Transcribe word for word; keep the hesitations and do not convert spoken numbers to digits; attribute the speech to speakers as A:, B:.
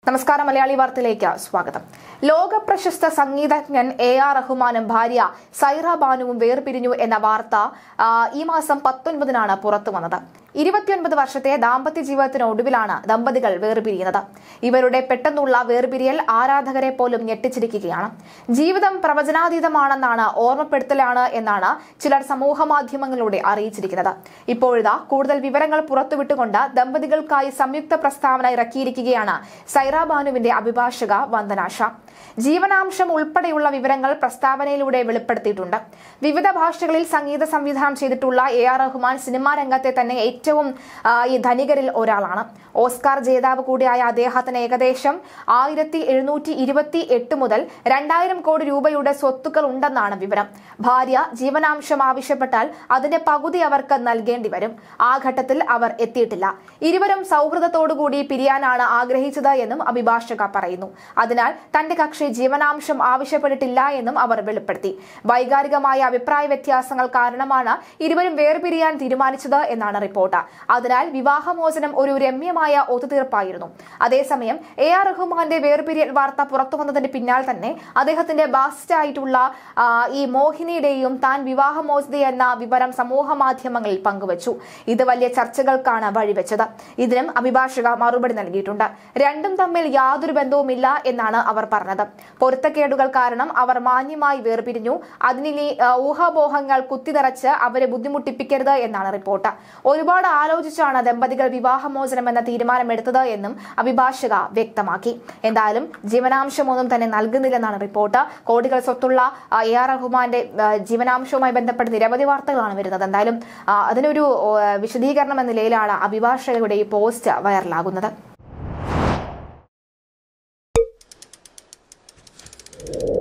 A: നമസ്കാരം മലയാളി വാർത്തയിലേക്ക് സ്വാഗതം. ലോക പ്രശസ്ത സംഗീതജ്ഞൻ എ ആർ റഹ്മാനും ഭാര്യ സൈറ ബാനുവും വേർപിരിഞ്ഞു എന്ന വാർത്ത ഈ മാസം പത്തൊൻപതിനാണ് പുറത്തു വന്നത്. ഇരുപത്തിയൊൻപത് വർഷത്തെ ദാമ്പത്യ ജീവിതത്തിനൊടുവിലാണ് ദമ്പതികൾ വേർപിരിയുന്നത്. ഇവരുടെ പെട്ടെന്നുള്ള വേർപിരിയൽ ആരാധകരെ പോലും ഞെട്ടിച്ചിരിക്കുകയാണ്. ജീവിതം പ്രവചനാതീതമാണെന്നാണ് ഓർമ്മപ്പെടുത്തലാണ് എന്നാണ് ചിലർ സമൂഹ മാധ്യമങ്ങളിലൂടെ അറിയിച്ചിരിക്കുന്നത്. ഇപ്പോഴിതാ കൂടുതൽ വിവരങ്ങൾ പുറത്തുവിട്ടുകൊണ്ട് ദമ്പതികൾക്കായി സംയുക്ത പ്രസ്താവന ഇറക്കിയിരിക്കുകയാണ് സൈറ ബാനുവിന്റെ അഭിഭാഷക വന്ദന ഷാ. ജീവനാംശം ഉൾപ്പെടെയുള്ള വിവരങ്ങൾ പ്രസ്താവനയിലൂടെ വെളിപ്പെടുത്തിയിട്ടുണ്ട്. വിവിധ ഭാഷകളിൽ സംഗീത സംവിധാനം ചെയ്തിട്ടുള്ള എ ആർ റഹ്മാൻ സിനിമാ രംഗത്തെ തന്നെ ഏറ്റവും ഈ ധനികരിൽ ഒരാളാണ്. ഓസ്കാർ ജേതാവ് കൂടിയായ അദ്ദേഹത്തിന് ഏകദേശം ആയിരത്തി എഴുന്നൂറ്റി ഇരുപത്തി എട്ട് മുതൽ രണ്ടായിരം കോടി രൂപയുടെ സ്വത്തുക്കൾ ഉണ്ടെന്നാണ് വിവരം. ഭാര്യ ജീവനാംശം ആവശ്യപ്പെട്ടാൽ അതിന്റെ പകുതി അവർക്ക് നൽകേണ്ടി വരും. ആ ഘട്ടത്തിൽ അവർ എത്തിയിട്ടില്ല. ഇരുവരും സൗഹൃദത്തോടുകൂടി പിരിയാനാണ് ആഗ്രഹിച്ചത് എന്നും അഭിഭാഷക പറയുന്നു. അതിനാൽ തന്റെ കക്ഷി ജീവനാംശം ആവശ്യപ്പെട്ടിട്ടില്ല എന്നും അവർ വെളിപ്പെടുത്തി. വൈകാരികമായ അഭിപ്രായ വ്യത്യാസങ്ങൾ കാരണമാണ് ഇരുവരും വേർപിരിയാൻ തീരുമാനിച്ചത് എന്നാണ് റിപ്പോർട്ട്. അതിനാൽ വിവാഹമോചനം ഒരു രമ്യമായ ഒത്തുതീർപ്പായിരുന്നു. അതേസമയം എ ആർ റഹ്മാന്റെ വേർപിരിയൽ വാർത്ത പുറത്തുവന്നതിന് പിന്നാലെ തന്നെ അദ്ദേഹത്തിന്റെ ബാസിസ്റ്റായിട്ടുള്ള ഈ മോഹിനിയുടെയും താൻ വിവാഹമോചിതയെന്ന വിവരം സമൂഹ മാധ്യമങ്ങളിൽ പങ്കുവച്ചു. ഇത് വലിയ ചർച്ചകൾക്കാണ് വഴിവെച്ചത്. ഇതിനും അഭിഭാഷക മറുപടി നൽകിയിട്ടുണ്ട്. രണ്ടും തമ്മിൽ യാതൊരു ബന്ധവുമില്ല എന്നാണ് അവർ പറഞ്ഞത്. പൊരുത്തക്കേടുകൾ കാരണം അവർ മാന്യമായി വേർപിരിഞ്ഞു. അതിനി ഊഹാപോഹങ്ങൾ കുത്തിനിറച്ച് അവരെ ബുദ്ധിമുട്ടിപ്പിക്കരുത് എന്നാണ് റിപ്പോർട്ട്. ഒരുപാട് ആലോചിച്ചാണ് ദമ്പതികൾ വിവാഹമോചനം എന്ന തീരുമാനമെടുത്തത് എന്നും അഭിഭാഷക വ്യക്തമാക്കി. എന്തായാലും ജീവനാംശമൊന്നും തന്നെ നൽകുന്നില്ലെന്നാണ് റിപ്പോർട്ട്. കോടികൾ സ്വത്തുള്ള എ ആർ റഹ്മാന്റെ ജീവനാംശവുമായി ബന്ധപ്പെട്ട് നിരവധി വാർത്തകളാണ് വരുന്നത്. എന്തായാലും അതിനൊരു വിശദീകരണം എന്ന നിലയിലാണ് അഭിഭാഷകരുടെ ഈ പോസ്റ്റ് വൈറലാകുന്നത്.